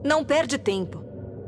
Não perde tempo.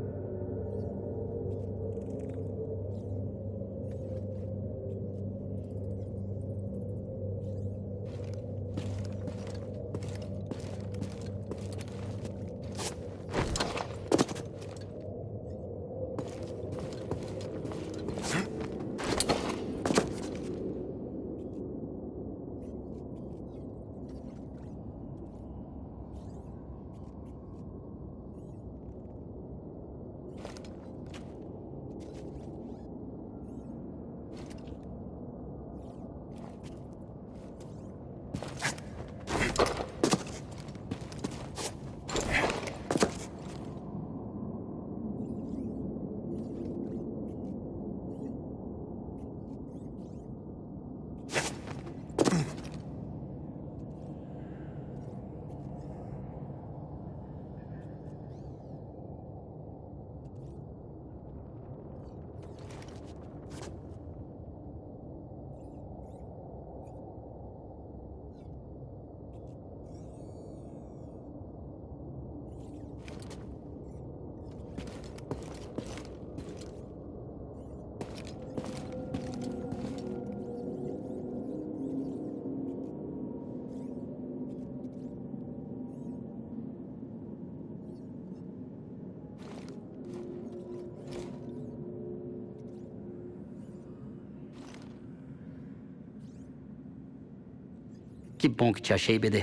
Que bom que te achei, BD.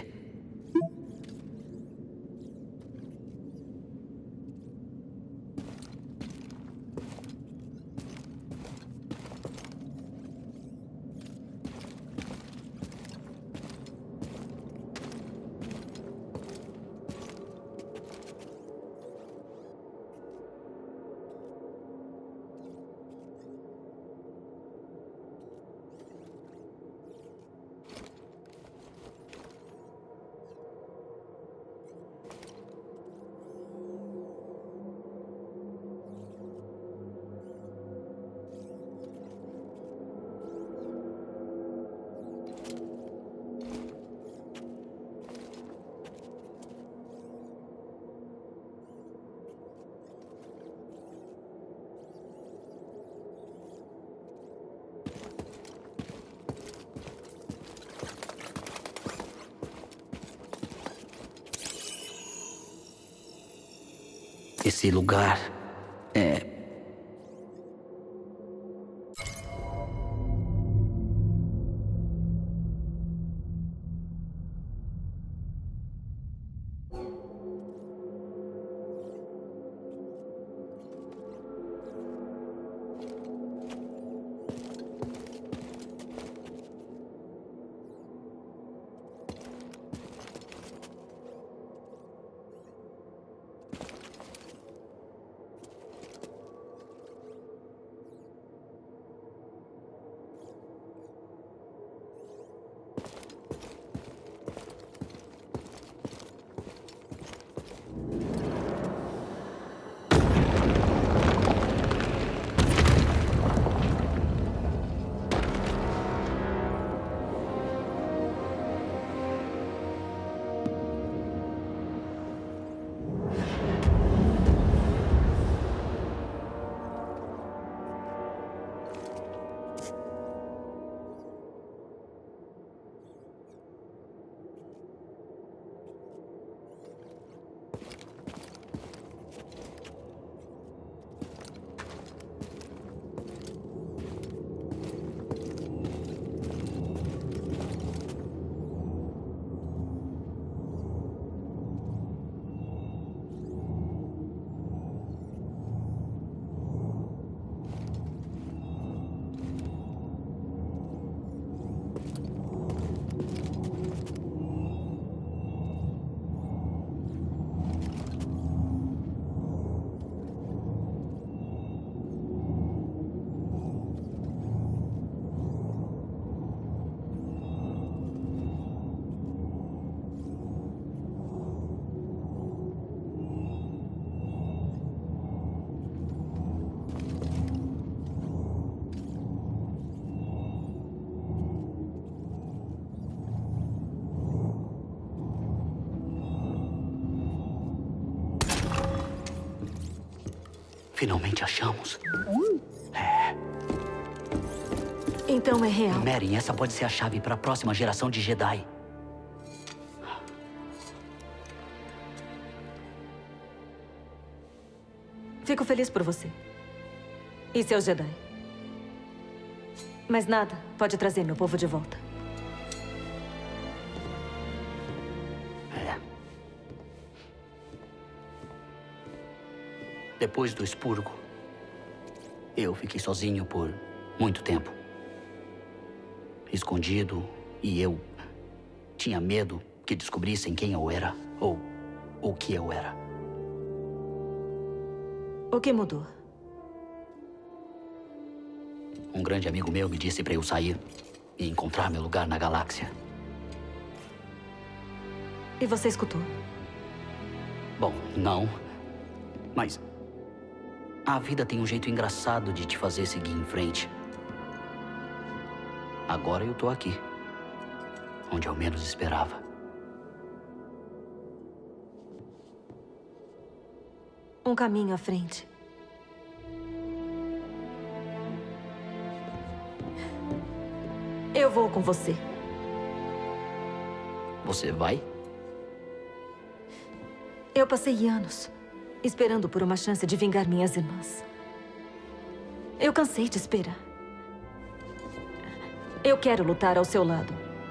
Esse lugar é... Finalmente achamos. Então é real. Merrin, essa pode ser a chave para a próxima geração de Jedi. Fico feliz por você. E seus Jedi. Mas nada pode trazer meu povo de volta. Depois do expurgo, eu fiquei sozinho por muito tempo. Escondido, e eu tinha medo que descobrissem quem eu era, ou o que eu era. O que mudou? Um grande amigo meu me disse para eu sair e encontrar meu lugar na galáxia. E você escutou? Bom, não. Mas a vida tem um jeito engraçado de te fazer seguir em frente. Agora eu tô aqui, onde eu menos esperava. Um caminho à frente. Eu vou com você. Você vai? Eu passei anos esperando por uma chance de vingar minhas irmãs. Eu cansei de esperar. Eu quero lutar ao seu lado.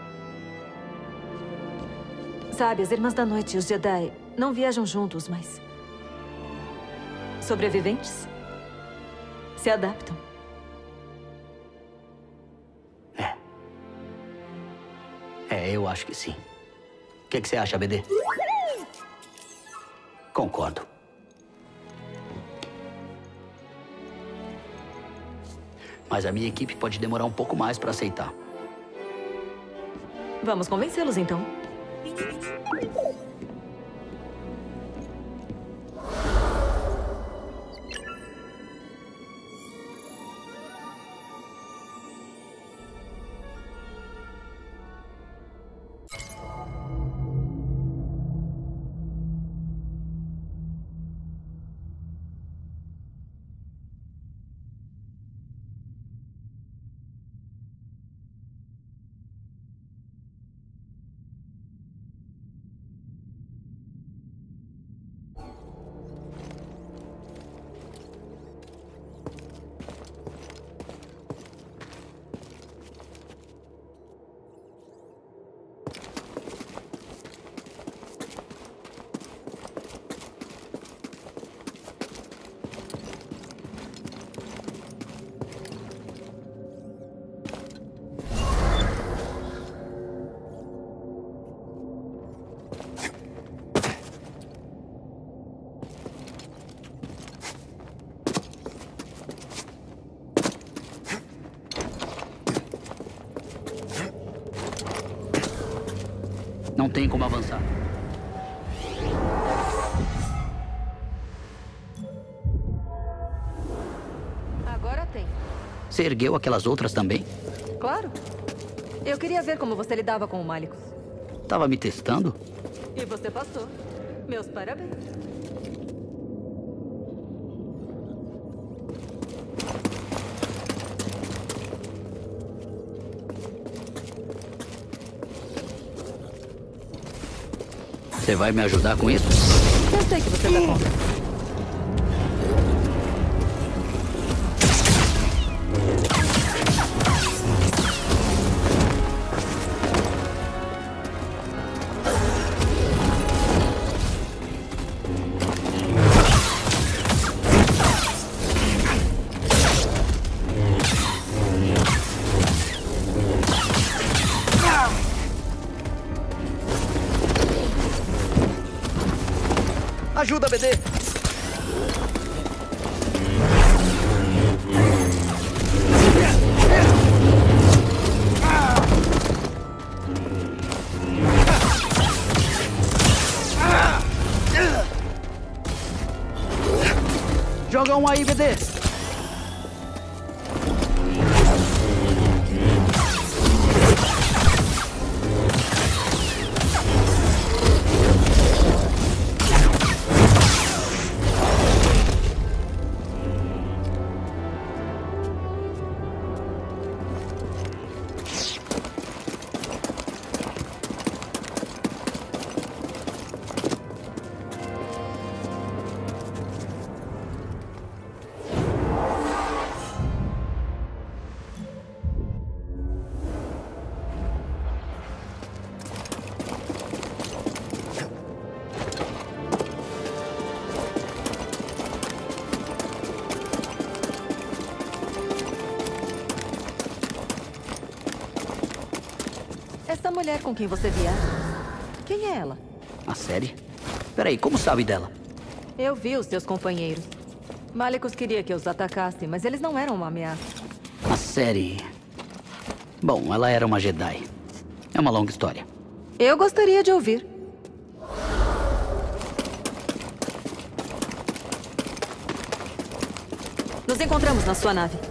Sabe, as Irmãs da Noite e os Jedi não viajam juntos, mas... sobreviventes se adaptam. Eu acho que sim. O que você acha, BD? Concordo. Mas a minha equipe pode demorar um pouco mais para aceitar. Vamos convencê-los, então. Não tem como avançar. Agora tem. Você ergueu aquelas outras também? Claro. Eu queria ver como você lidava com o Malicos. Tava me testando? E você passou. Meus parabéns. Você vai me ajudar com isso? Eu sei que você tá contra. Ajuda, BD! Joga um aí, BD! Essa mulher com quem você viaja, quem é ela? A série? Peraí, como sabe dela? Eu vi os seus companheiros. Malicos queria que eu os atacasse, mas eles não eram uma ameaça. A série... Bom, ela era uma Jedi. É uma longa história. Eu gostaria de ouvir. Nos encontramos na sua nave.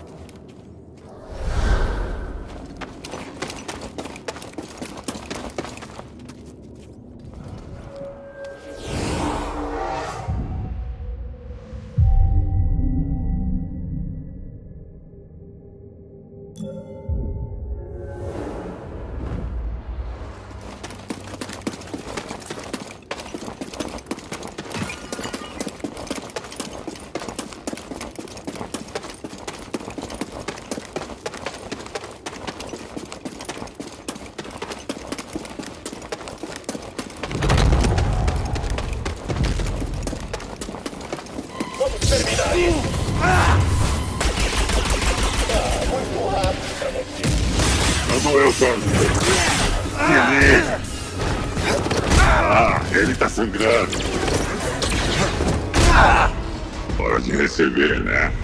Ele tá sangrando. Hora de receber, né?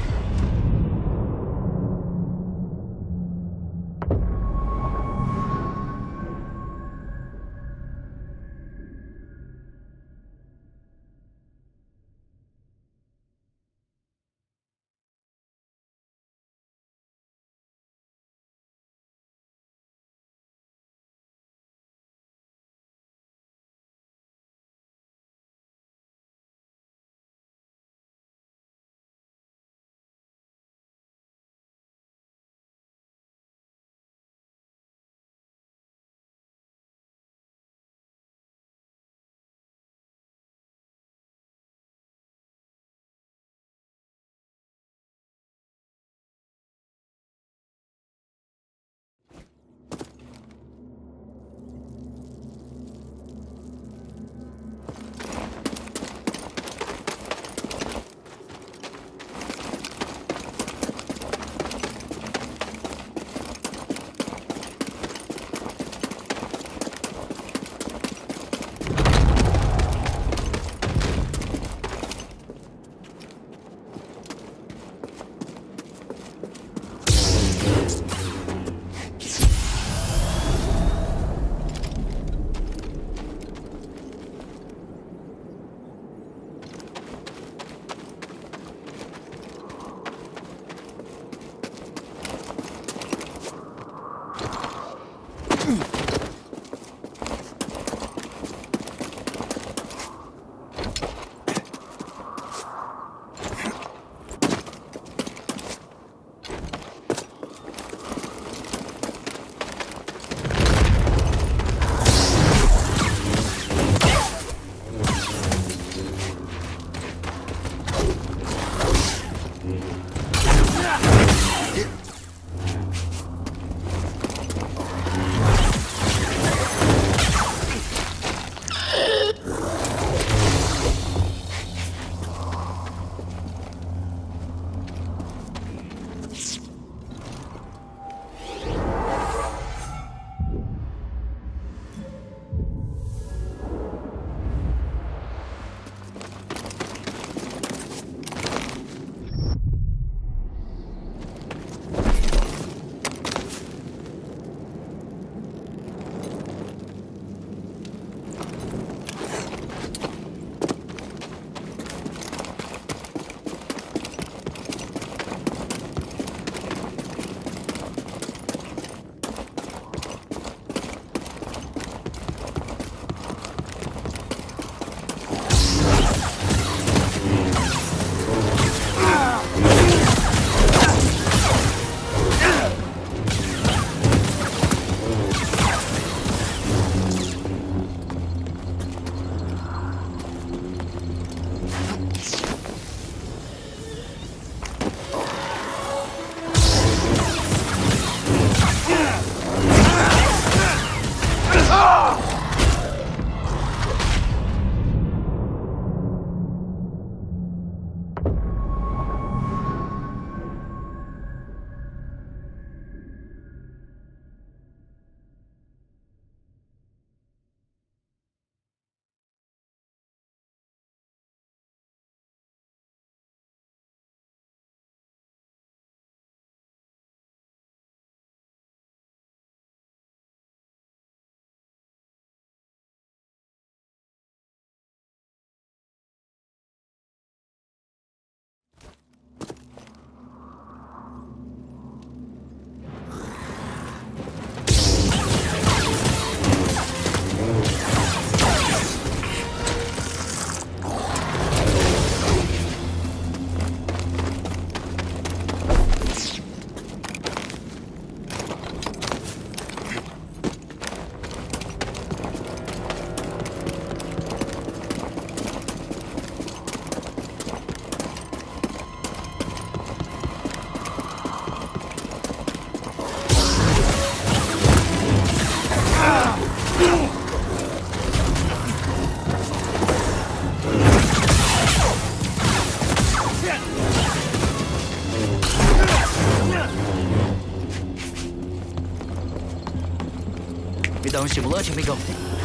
dar um estimulante, amigão?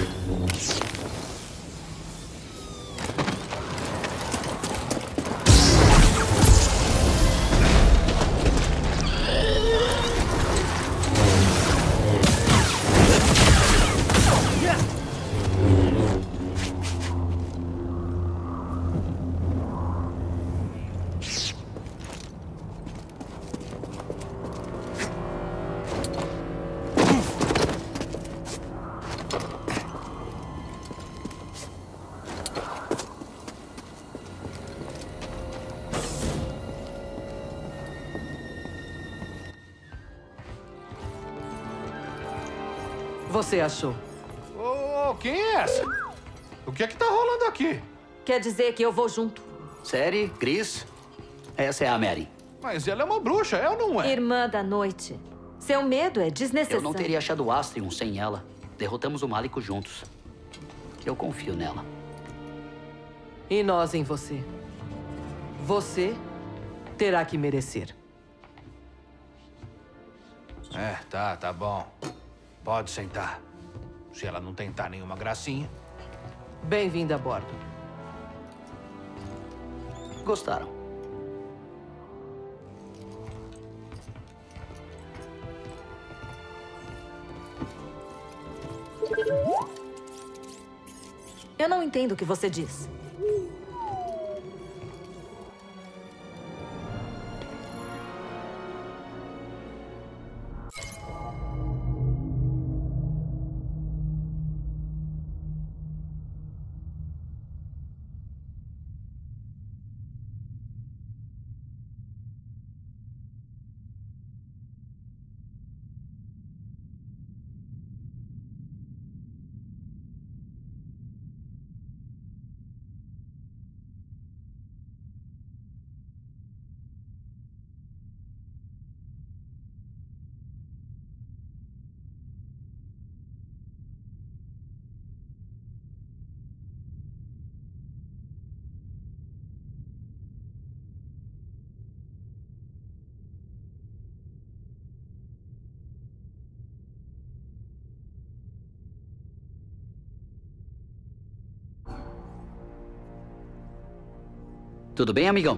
Você achou? Ô, quem é essa? O que é que tá rolando aqui? Quer dizer que eu vou junto. Série, Gris, essa é a Mary. Mas ela é uma bruxa, é ou não é? Irmã da noite. Seu medo é desnecessário. Eu não teria achado o Astrium sem ela. Derrotamos o Málico juntos. Eu confio nela. E nós em você. Você terá que merecer. Tá bom. Pode sentar. Se ela não tentar nenhuma gracinha. Bem-vinda a bordo. Gostaram? Eu não entendo o que você diz. Tudo bem, amigão?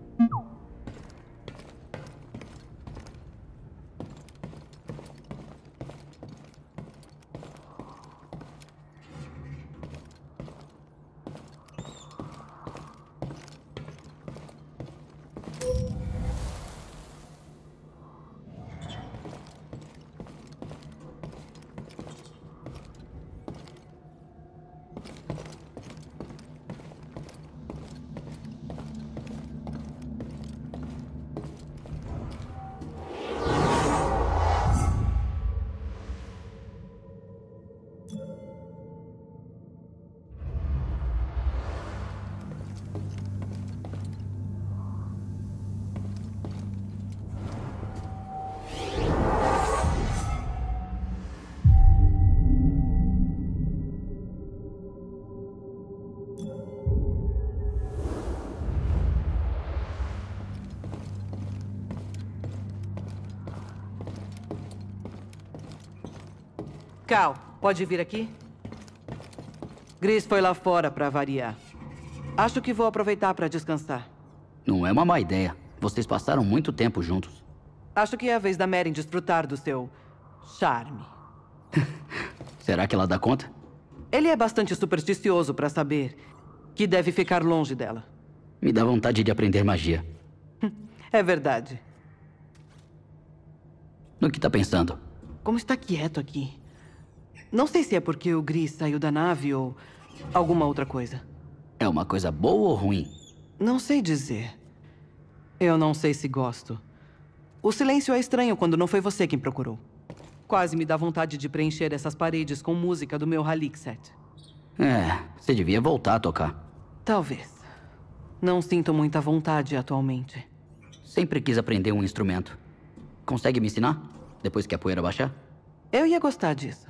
Cal, pode vir aqui? Gris foi lá fora para variar. Acho que vou aproveitar para descansar. Não é uma má ideia. Vocês passaram muito tempo juntos. Acho que é a vez da Mary desfrutar do seu charme. Será que ela dá conta? Ele é bastante supersticioso para saber que deve ficar longe dela. Me dá vontade de aprender magia. É verdade. No que tá pensando? Como está quieto aqui. Não sei se é porque o Gris saiu da nave ou alguma outra coisa. É uma coisa boa ou ruim? Não sei dizer. Eu não sei se gosto. O silêncio é estranho quando não foi você quem procurou. Quase me dá vontade de preencher essas paredes com música do meu Halixet. Você devia voltar a tocar. Talvez. Não sinto muita vontade atualmente. Sempre quis aprender um instrumento. Consegue me ensinar? Depois que a poeira baixar? Eu ia gostar disso.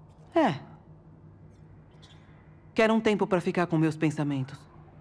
Quero um tempo para ficar com meus pensamentos.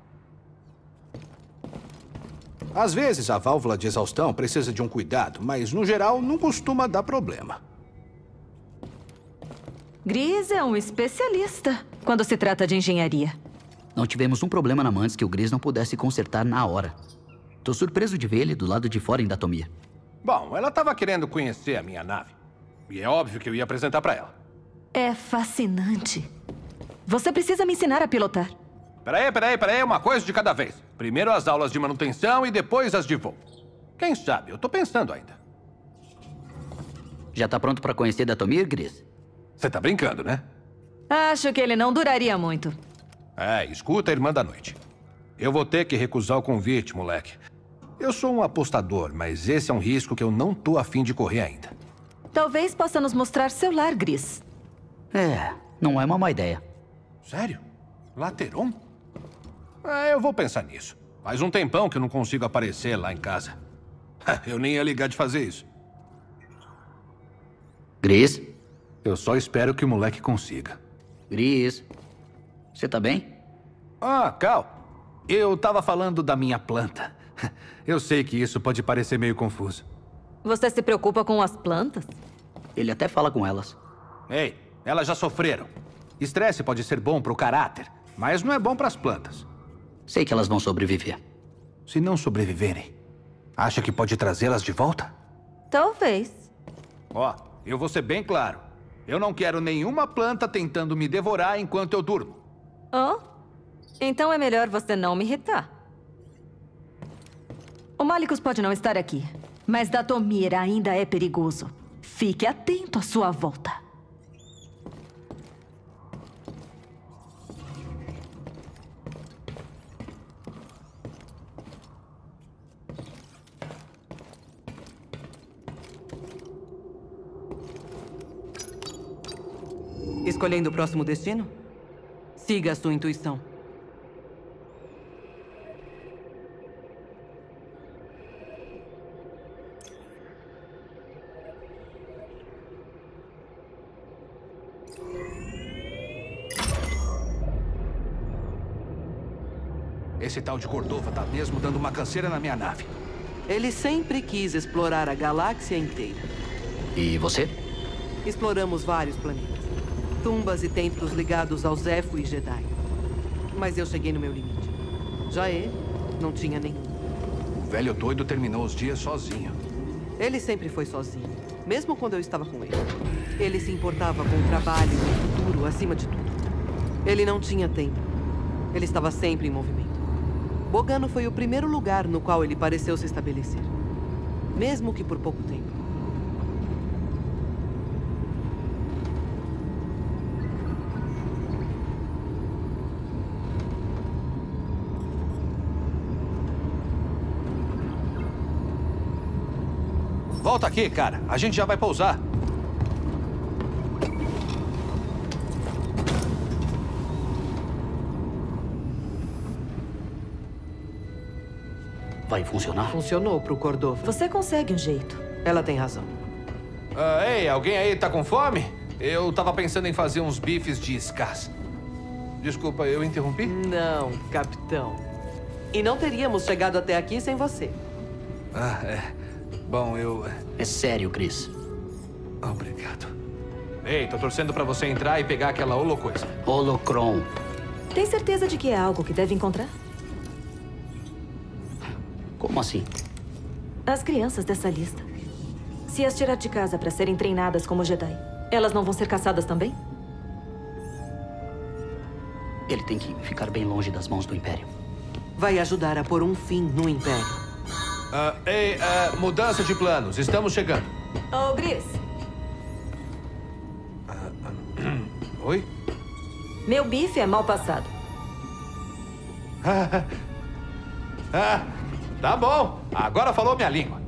Às vezes, a válvula de exaustão precisa de um cuidado, mas, no geral, não costuma dar problema. Gris é um especialista quando se trata de engenharia. Não tivemos um problema na Mantis que o Gris não pudesse consertar na hora. Tô surpreso de ver ele do lado de fora em Datomir. Bom, ela estava querendo conhecer a minha nave. E é óbvio que eu ia apresentar para ela. É fascinante. Você precisa me ensinar a pilotar. Peraí, uma coisa de cada vez. Primeiro as aulas de manutenção e depois as de voo. Quem sabe? Eu tô pensando ainda. Já tá pronto pra conhecer Datomir, Gris? Você tá brincando, né? Acho que ele não duraria muito. Escuta, irmã da noite. Eu vou ter que recusar o convite, moleque. Eu sou um apostador, mas esse é um risco que eu não tô afim de correr ainda. Talvez possa nos mostrar seu lar, Gris. Não é uma má ideia. Sério? Lateron? Eu vou pensar nisso. Faz um tempão que eu não consigo aparecer lá em casa. Eu nem ia ligar de fazer isso. Gris? Eu só espero que o moleque consiga. Gris? Você tá bem? Cal. Eu tava falando da minha planta. Eu sei que isso pode parecer meio confuso. Você se preocupa com as plantas? Ele até fala com elas. Ei, elas já sofreram. Estresse pode ser bom pro caráter, mas não é bom pras plantas. Sei que elas vão sobreviver. Se não sobreviverem, acha que pode trazê-las de volta? Talvez. Eu vou ser bem claro. Eu não quero nenhuma planta tentando me devorar enquanto eu durmo. Então é melhor você não me irritar. O Malicus pode não estar aqui, mas Datomir ainda é perigoso. Fique atento à sua volta. Escolhendo o próximo destino? Siga a sua intuição. Esse tal de Cordova tá mesmo dando uma canseira na minha nave. Ele sempre quis explorar a galáxia inteira. E você? Exploramos vários planetas. Tumbas e templos ligados aos Zepho e Jedi. Mas eu cheguei no meu limite. Já ele não tinha nenhum. O velho doido terminou os dias sozinho. Ele sempre foi sozinho, mesmo quando eu estava com ele. Ele se importava com o trabalho e o futuro acima de tudo. Ele não tinha tempo. Ele estava sempre em movimento. Bogano foi o primeiro lugar no qual ele pareceu se estabelecer. Mesmo que por pouco tempo. Volta aqui, cara. A gente já vai pousar. Vai funcionar? Funcionou pro Cordova. Você consegue um jeito. Ela tem razão. Ei, alguém aí tá com fome? Eu tava pensando em fazer uns bifes de escassa. Desculpa, eu interrompi? Não, capitão. E não teríamos chegado até aqui sem você. Bom, eu... É sério, Gris. Obrigado. Ei, tô torcendo pra você entrar e pegar aquela holocoisa. Holocron. Tem certeza de que é algo que deve encontrar? Como assim? As crianças dessa lista. Se as tirar de casa para serem treinadas como Jedi, elas não vão ser caçadas também? Ele tem que ficar bem longe das mãos do Império. Vai ajudar a pôr um fim no Império. Mudança de planos. Estamos chegando. Ô, Gris. Oi? Meu bife é mal passado. Tá bom. Agora falou minha língua.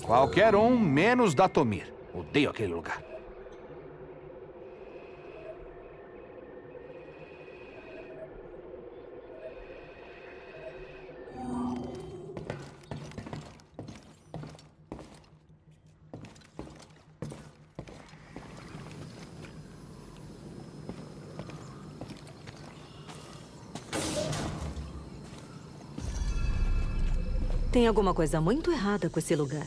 Qualquer um, menos Datomir. Odeio aquele lugar. Tem alguma coisa muito errada com esse lugar.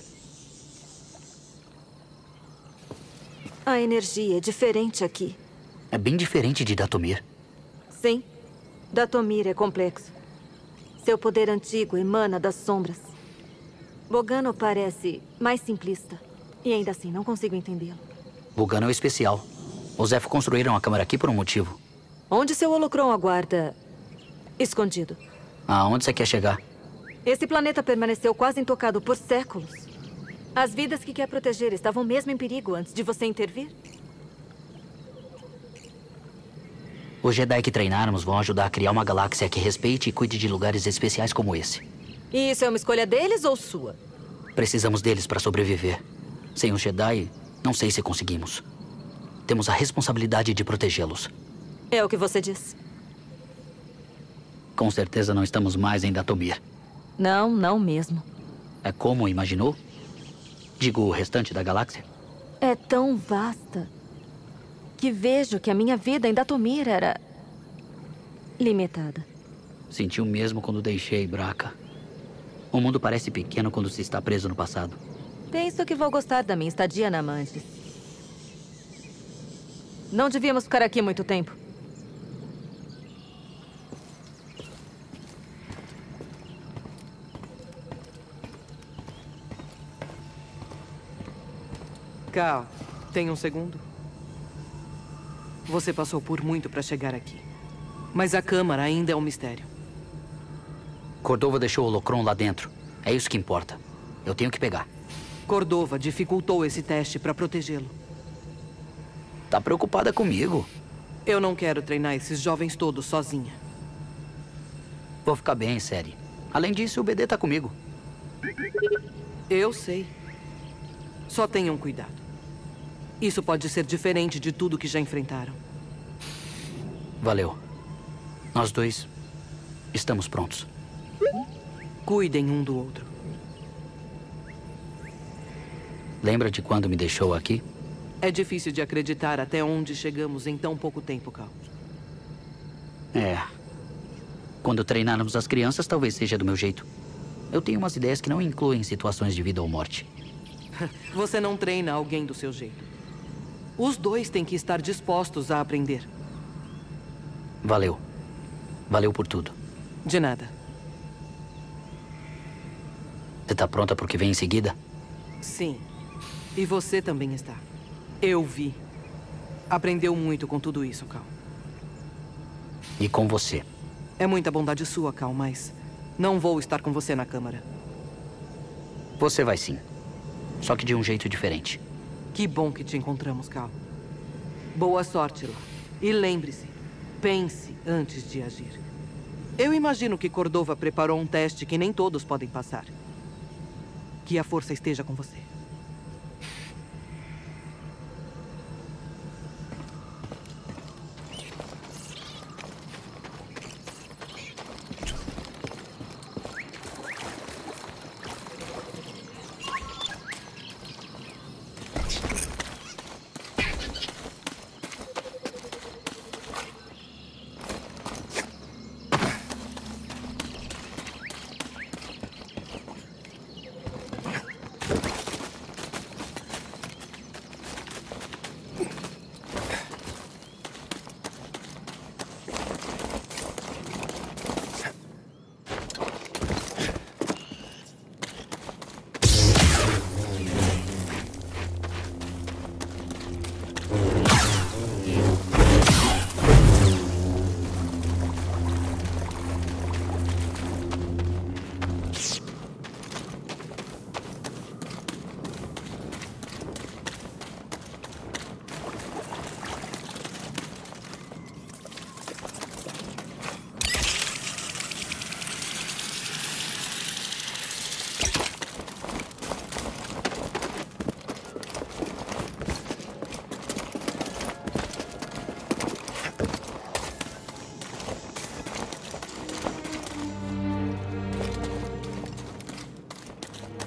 A energia é diferente aqui. É bem diferente de Datomir. Sim. Datomir é complexo. Seu poder antigo emana das sombras. Bogano parece mais simplista. E ainda assim, não consigo entendê-lo. Bogano é especial. Os Zeph construíram a câmara aqui por um motivo. Onde seu holocron aguarda? Escondido. Aonde você quer chegar? Esse planeta permaneceu quase intocado por séculos. As vidas que quer proteger estavam mesmo em perigo antes de você intervir? Os Jedi que treinarmos vão ajudar a criar uma galáxia que respeite e cuide de lugares especiais como esse. E isso é uma escolha deles ou sua? Precisamos deles para sobreviver. Sem os Jedi, não sei se conseguimos. Temos a responsabilidade de protegê-los. É o que você diz. Com certeza não estamos mais em Datomir. Não, não mesmo. É como imaginou? Digo, o restante da galáxia? É tão vasta que vejo que a minha vida em Datomir era limitada. Senti o mesmo quando deixei Braca. O mundo parece pequeno quando se está preso no passado. Penso que vou gostar da minha estadia na Mantis. Não devíamos ficar aqui muito tempo. Cal, tem um segundo? Você passou por muito para chegar aqui. Mas a câmara ainda é um mistério. Cordova deixou o holocron lá dentro. É isso que importa. Eu tenho que pegar. Cordova dificultou esse teste para protegê-lo. Tá preocupada comigo? Eu não quero treinar esses jovens todos sozinha. Vou ficar bem, série. Além disso, o BD tá comigo. Eu sei. Só tenham cuidado. Isso pode ser diferente de tudo que já enfrentaram. Valeu. Nós dois estamos prontos. Cuidem um do outro. Lembra de quando me deixou aqui? É difícil de acreditar até onde chegamos em tão pouco tempo, Cal. É. Quando treinarmos as crianças, talvez seja do meu jeito. Eu tenho umas ideias que não incluem situações de vida ou morte. Você não treina alguém do seu jeito. Os dois têm que estar dispostos a aprender. Valeu. Valeu por tudo. De nada. Você tá pronta pro que vem em seguida? Sim. E você também está. Eu vi. Aprendeu muito com tudo isso, Cal. E com você. É muita bondade sua, Cal, mas não vou estar com você na câmara. Você vai sim. Só que de um jeito diferente. Que bom que te encontramos, Cal. Boa sorte lá. E lembre-se, pense antes de agir. Eu imagino que Cordova preparou um teste que nem todos podem passar. Que a força esteja com você.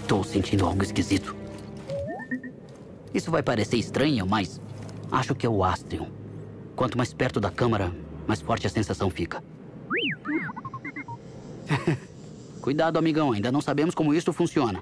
Tô sentindo algo esquisito. Isso vai parecer estranho, mas acho que é o Astrium. Quanto mais perto da câmara, mais forte a sensação fica. Cuidado, amigão. Ainda não sabemos como isso funciona.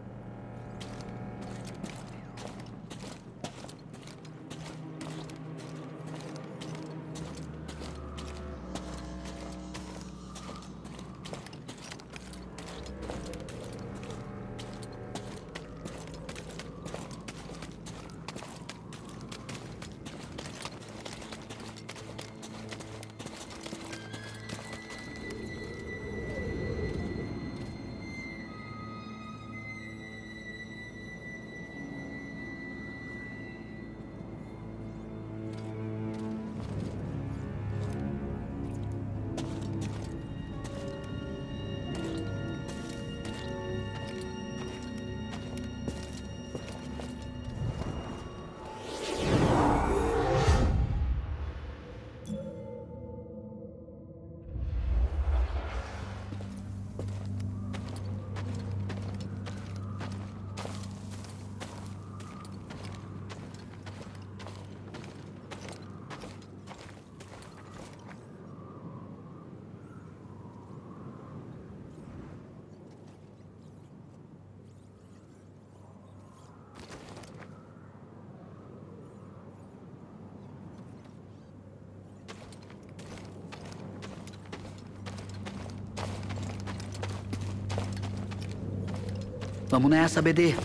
Vamos nessa, BD.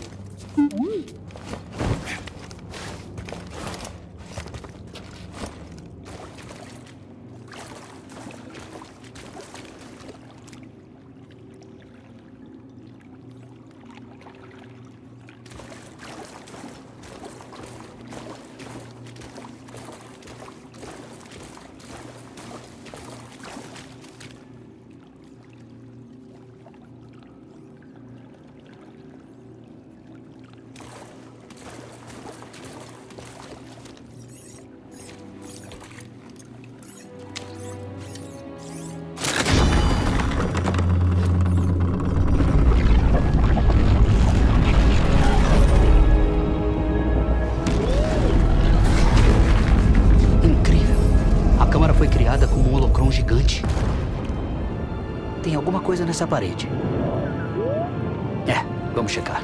Gigante. Tem alguma coisa nessa parede. Vamos checar.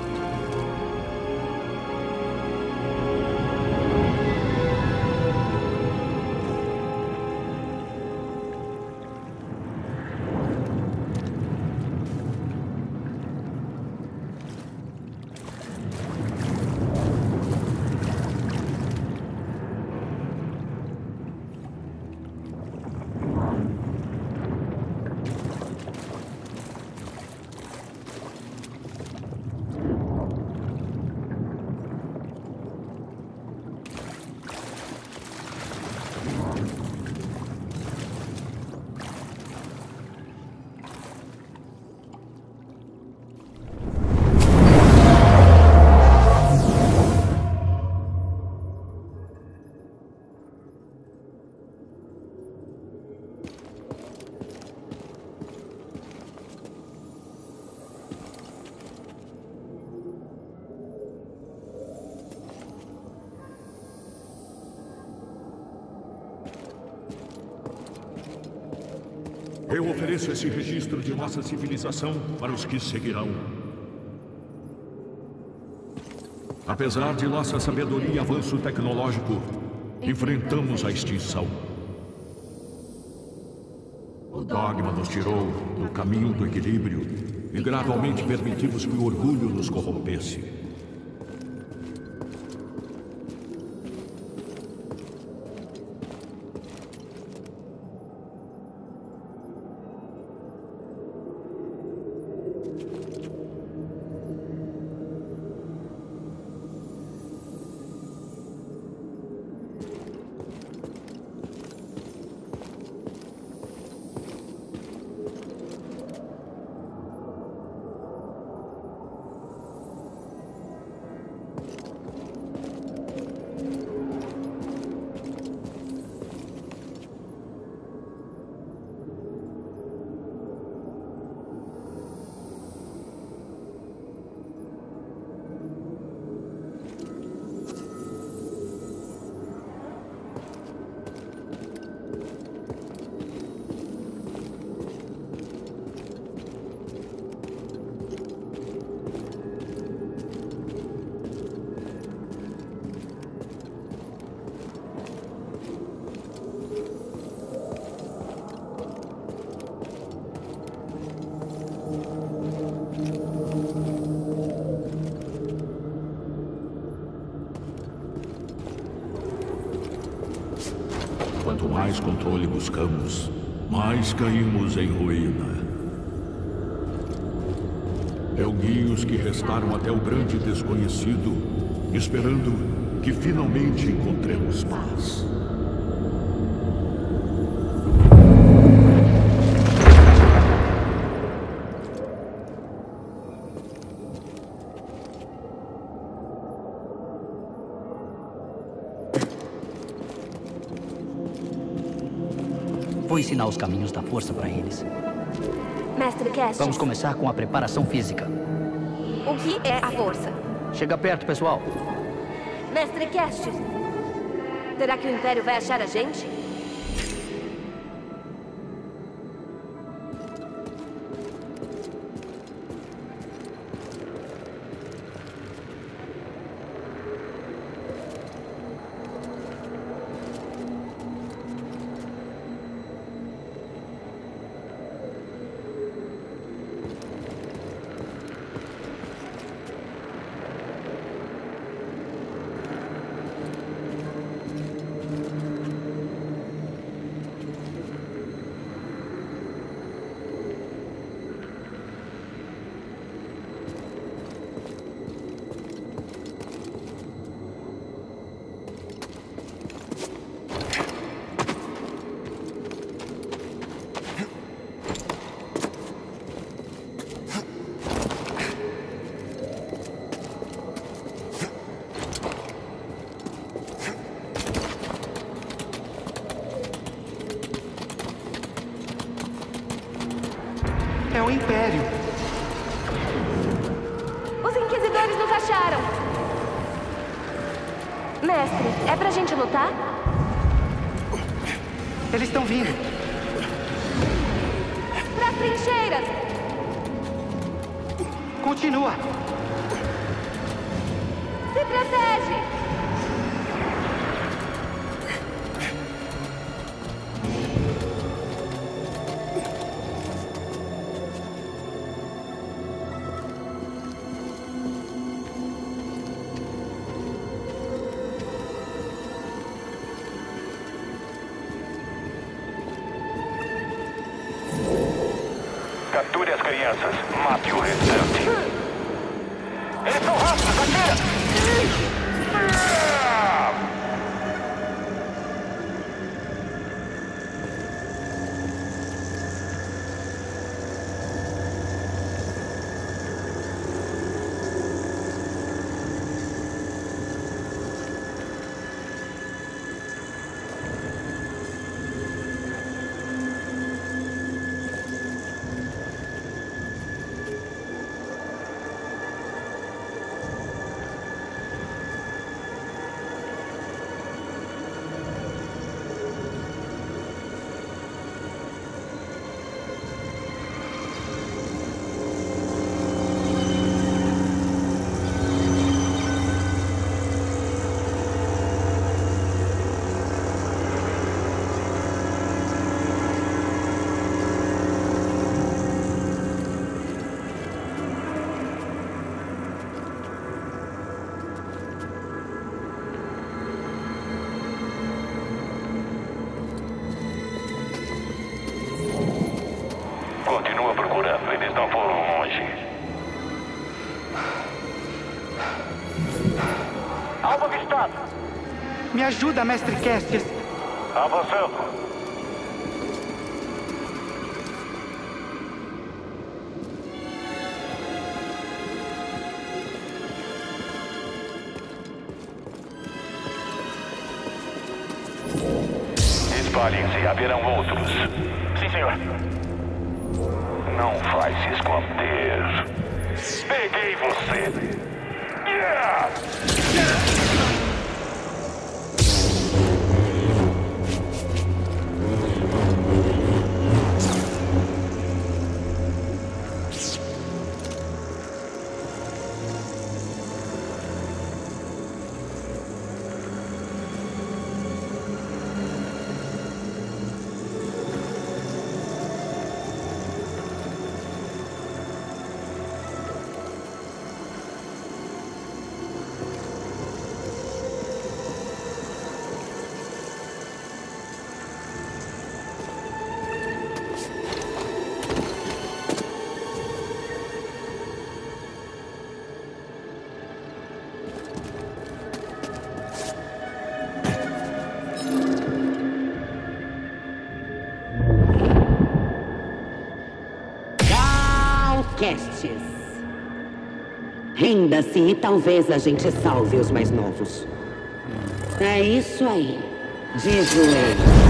Eu ofereço esse registro de nossa civilização para os que seguirão. Apesar de nossa sabedoria e avanço tecnológico, enfrentamos a extinção. O dogma nos tirou do caminho do equilíbrio e gradualmente permitimos que o orgulho nos corrompesse. mais controle buscamos, mais caímos em ruína. Eu guio os que restaram até o grande desconhecido, esperando que finalmente encontremos paz. Vou ensinar os caminhos da força para eles. Mestre Cassius. Vamos começar com a preparação física. O que é a força? Chega perto, pessoal. Mestre Cassius. Será que o Império vai achar a gente? É o Império. Os Inquisidores nos acharam. Mestre, é pra gente lutar? Eles estão vindo. Pras trincheiras! Continua. Se protege! Capture as crianças. Mate o restante. Eles são rápidos, atira! Continua procurando, eles não foram longe. Alvo avistado. Me ajuda, Mestre Cassius. Avançando. Espalhem-se, haverão outros. Sim, senhor. Não vai se esconder. Peguei você. Yeah! Kestis. Renda-se e talvez a gente salve os mais novos. É isso aí. De joelhos.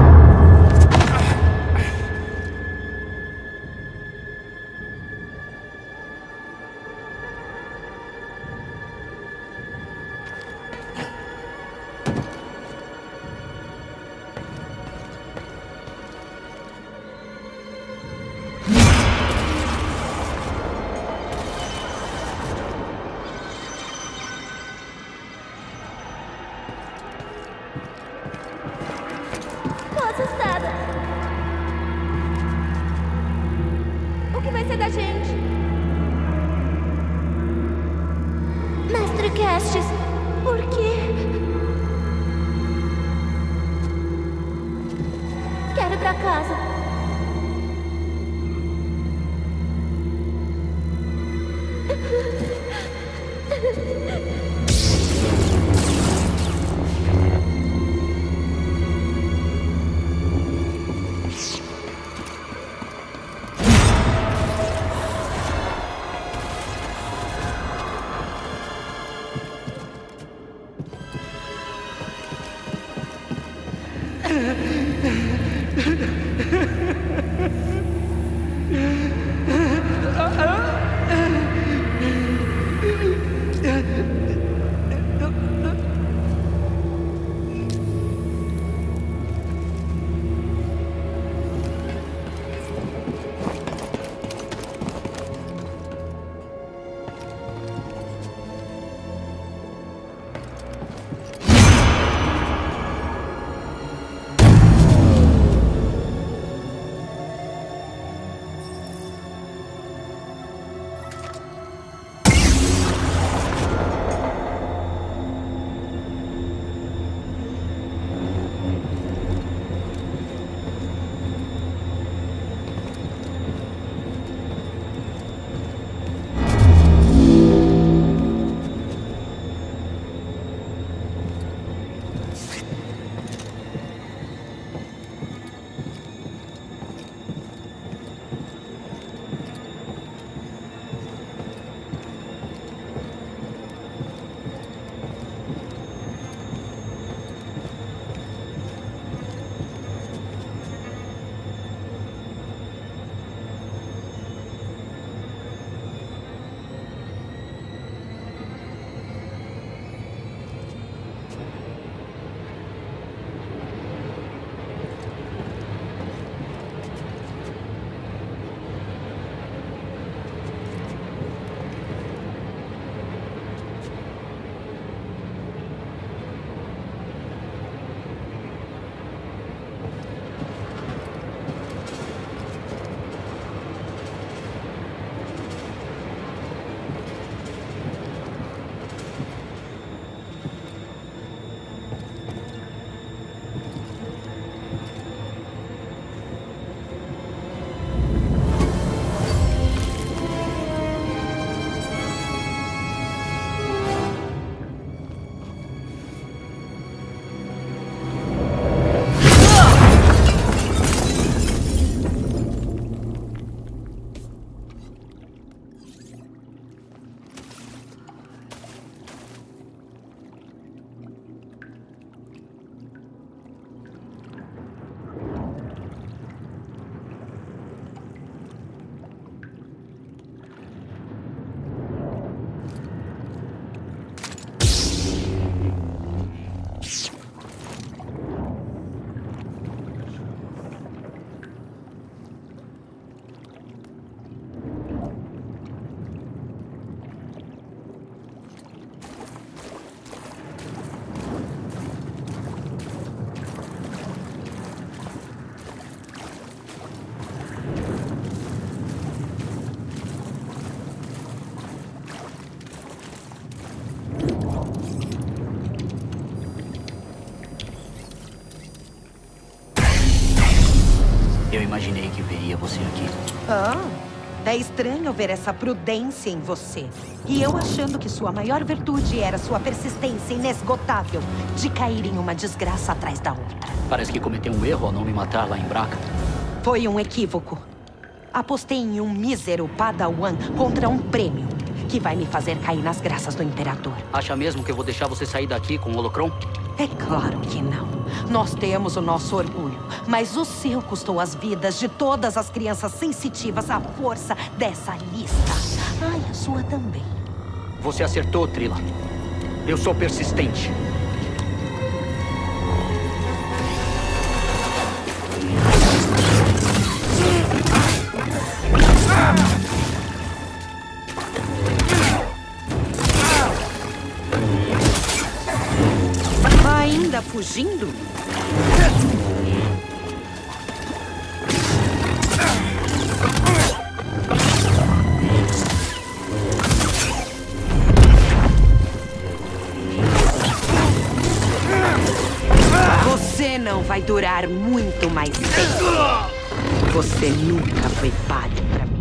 Eu imaginei que veria você aqui. É estranho ver essa prudência em você. E eu achando que sua maior virtude era sua persistência inesgotável de cair em uma desgraça atrás da outra. Parece que cometeu um erro ao não me matar lá em Braca. Foi um equívoco. Apostei em um mísero Padawan contra um prêmio que vai me fazer cair nas graças do Imperador. Acha mesmo que eu vou deixar você sair daqui com o Holocron? É claro que não. Nós temos o nosso orgulho, mas o seu custou as vidas de todas as crianças sensitivas à força dessa lista. Ai, a sua também. Você acertou, Trilla. Eu sou persistente. Ainda fugindo? Você não vai durar muito mais tempo. Você nunca foi pago pra mim.